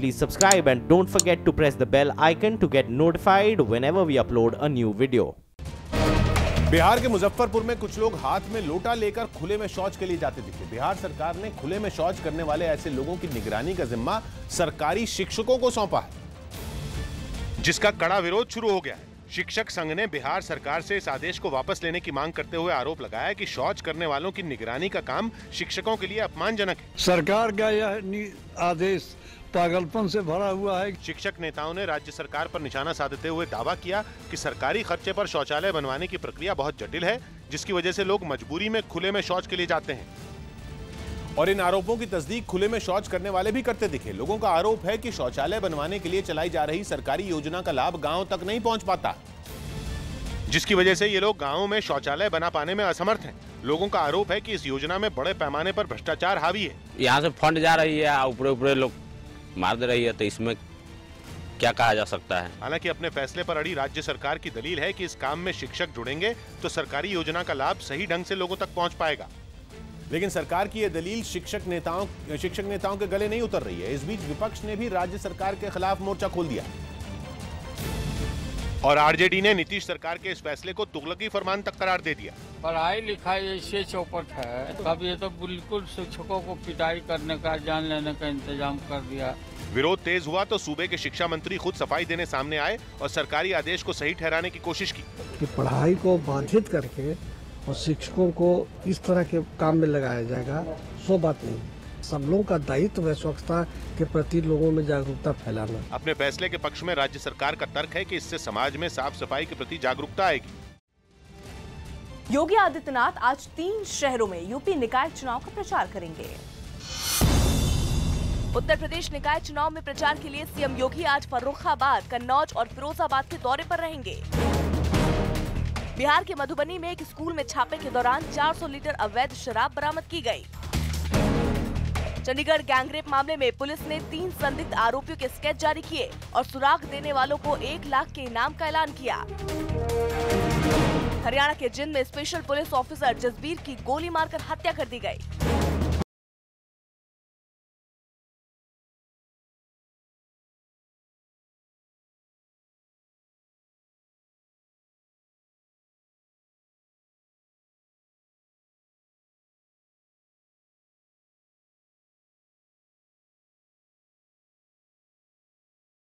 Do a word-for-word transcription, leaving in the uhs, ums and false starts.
please subscribe and don't forget to press the bell icon to get notified whenever we upload a new video. Bihar के मुजफ्फरपुर में कुछ लोग हाथ में लोटा लेकर खुले में शौच के लिए जाते दिखे। बिहार सरकार ने खुले में शौच करने वाले ऐसे लोगों की निगरानी का जिम्मा सरकारी शिक्षकों को सौंपा है, जिसका कड़ा विरोध शुरू हो गया है। शिक्षक संघ ने बिहार सरकार से इस आदेश को वापस लेने की मांग करते हुए आरोप लगाया कि शौच करने वालों की निगरानी का काम शिक्षकों के लिए अपमानजनक है। सरकार का यह आदेश पागलपन से भरा हुआ है। शिक्षक नेताओं ने राज्य सरकार पर निशाना साधते हुए दावा किया कि सरकारी खर्चे पर शौचालय बनवाने की प्रक्रिया बहुत जटिल है, जिसकी वजह से लोग मजबूरी में खुले में शौच के लिए जाते हैं। और इन आरोपों की तस्दीक खुले में शौच करने वाले भी करते दिखे। लोगों का आरोप है कि शौचालय बनवाने के लिए चलाई जा रही सरकारी योजना का लाभ गांव तक नहीं पहुंच पाता, जिसकी वजह से ये लोग गांवों में शौचालय बना पाने में असमर्थ हैं। लोगों का आरोप है कि इस योजना में बड़े पैमाने पर भ्रष्टाचार हावी है। यहाँ से फंड जा रही है, ऊपर ऊपर लोग मार दे रही है, तो इसमें क्या कहा जा सकता है। हालांकि अपने फैसले पर अड़ी राज्य सरकार की दलील है कि इस काम में शिक्षक जुड़ेंगे तो सरकारी योजना का लाभ सही ढंग से लोगों तक पहुंच पाएगा। लेकिन सरकार की यह दलील शिक्षक नेताओं शिक्षक नेताओं के गले नहीं उतर रही है। इस बीच विपक्ष ने भी राज्य सरकार के खिलाफ मोर्चा खोल दिया और आरजेडी ने नीतीश सरकार के इस फैसले को तुगलकी फरमान तक करार दे दिया। पढ़ाई लिखाई ऐसे चौपट है, अब ये तो बिल्कुल शिक्षकों को पिटाई करने का, जान लेने का इंतजाम कर दिया। विरोध तेज हुआ तो सूबे के शिक्षा मंत्री खुद सफाई देने सामने आए और सरकारी आदेश को सही ठहराने की कोशिश की कि पढ़ाई को बाधित करके और शिक्षकों को इस तरह के काम में लगाया जाएगा, सो बात नहीं। सब लोगों का दायित्व है स्वच्छता के प्रति लोगों में जागरूकता फैलाना। अपने फैसले के पक्ष में राज्य सरकार का तर्क है कि इससे समाज में साफ सफाई के प्रति जागरूकता आएगी। योगी आदित्यनाथ आज तीन शहरों में यूपी निकाय चुनाव का प्रचार करेंगे। उत्तर प्रदेश निकाय चुनाव में प्रचार के लिए सीएम योगी आज फर्रुखाबाद, कन्नौज और फिरोजाबाद के दौरे पर रहेंगे। बिहार के मधुबनी में एक स्कूल में छापे के दौरान चार सौ लीटर अवैध शराब बरामद की गई। चंडीगढ़ गैंगरेप मामले में पुलिस ने तीन संदिग्ध आरोपियों के स्केच जारी किए और सुराग देने वालों को एक लाख के इनाम का ऐलान किया। हरियाणा के जिंद में स्पेशल पुलिस ऑफिसर जसबीर की गोली मारकर हत्या कर दी गई।